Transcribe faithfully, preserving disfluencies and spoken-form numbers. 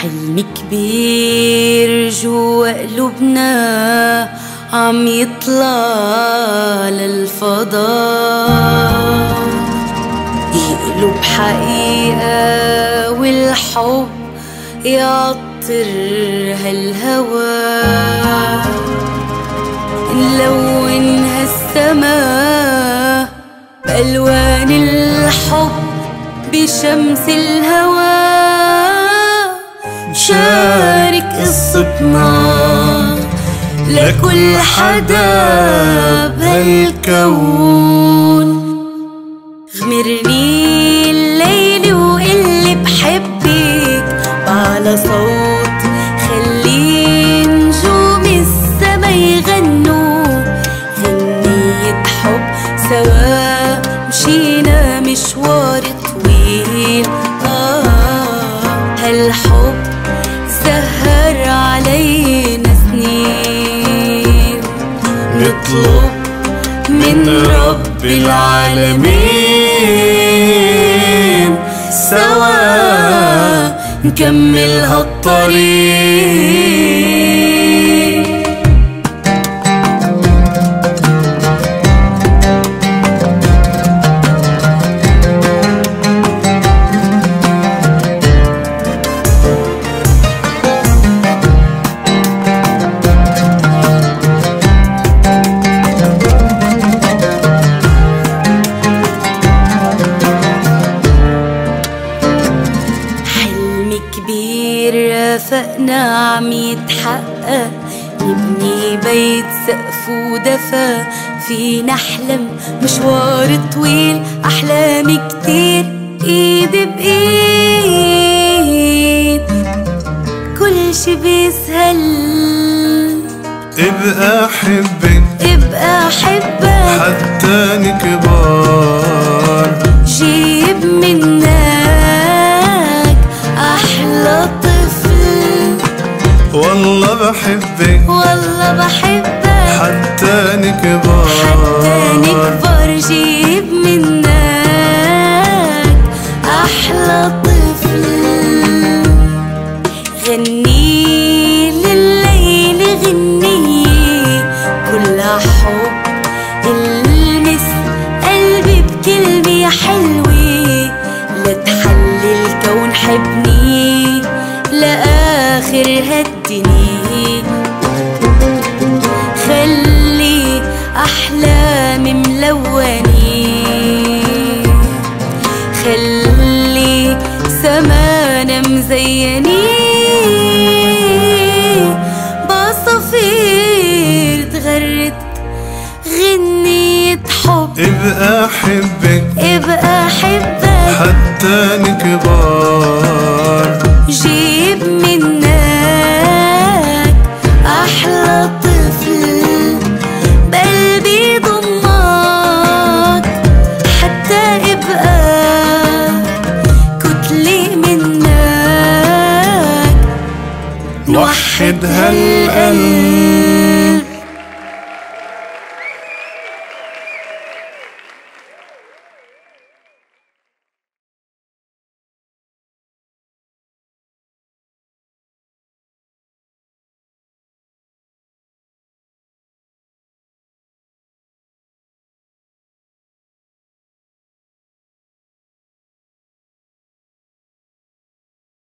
حلم كبير جوا قلوبنا عم يطلع للفضاء، يقلب حقيقة والحب يعطر هالهوى، نلون هالسما بألوان الحب بشمس الهوى، شارك قصتنا لكل حدا بهالكون. غمرني الليل وقلي بحبك وعلى صوت خلي نجوم السما يغنوا غنية حب، سوا مشينا مشوار طويل. آه هالحب سهر علينا سنين، نطلب من رب العالمين سوا نكمل هالطريق. رافقنا عم يتحقق، نبني بيت سقف ودفا، فينا نحلم مشوار طويل، أحلام كتير إيد بإيد، كل شي بيسهل. ابقى أحبك ابقى أحبك حتى نكبر، جيب منك أحلى والله بحبك والله بحبك حتى نكبر، حتى نكبر، جيب منك أحلى طفل. غني لليل غنية كلها حب، المس قلبي بكلمة حلوة، لتحلي الكون حبني لآخر هالدنيا، خلي أحلامي ملونين، خلي سمانا مزينين، بعصافير تغرد غنية حب. ابقى أحبك ابقى أحبك حتى نكبر، جيب منك أحلى طفل، بقلبي ضمك حتى ابقى كتلة منك، نوحد هالقلب.